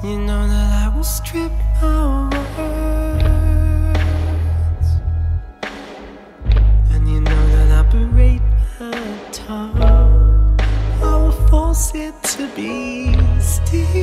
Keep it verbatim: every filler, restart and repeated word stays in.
You know that I will strip my words, and you know that I berate my tongue. I will force it to be still.